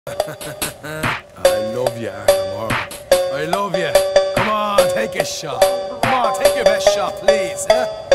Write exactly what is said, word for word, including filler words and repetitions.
I love you, Arthur. I love you. Come on, take a shot. Come on, take your best shot, please. Huh?